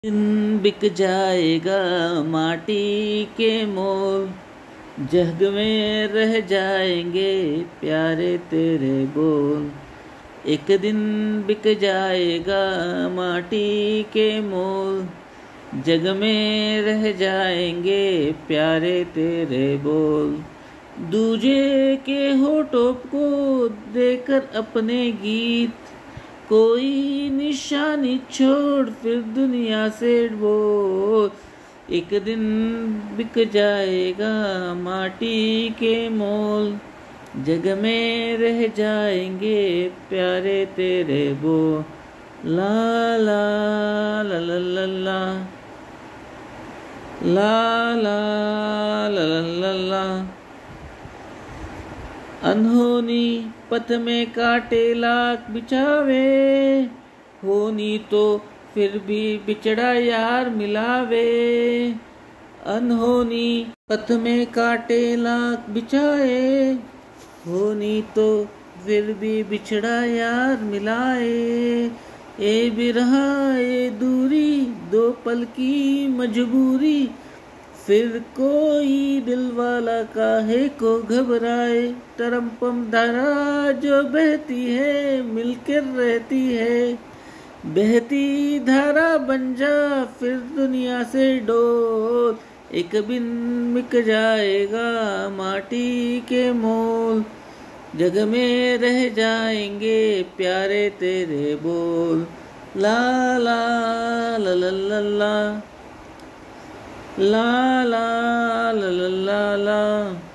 दिन बिक जाएगा माटी के मोल, जग में रह जाएंगे प्यारे तेरे बोल। एक दिन बिक जाएगा माटी के मोल, जग में रह जाएंगे प्यारे तेरे बोल। दूजे के होठों को देकर अपने गीत, कोई निशानी छोड़ फिर दुनिया से बोल। एक दिन बिक जाएगा माटी के मोल, जग में रह जाएंगे प्यारे तेरे बोल। ला ला ला ला ला ला ला ला ला ला ला। अनहोनी पथ में काटे लाख बिछावे, होनी तो फिर भी बिछड़ा यार मिलावे। अनहोनी पथ में काटे लाख बिछाए, होनी तो फिर भी बिछड़ा यार मिलाए। ए बिरहा ए दूरी दो पल की मजबूरी, फिर कोई दिल वाला काहे को घबराए। तरमपम धारा जो बहती है मिलकर रहती है, बहती धारा बन जा फिर दुनिया से डोल। एक दिन बिक जाएगा माटी के मोल, जग में रह जाएंगे प्यारे तेरे बोल। ला ला ला ला ला ला ला ला ला ला ला।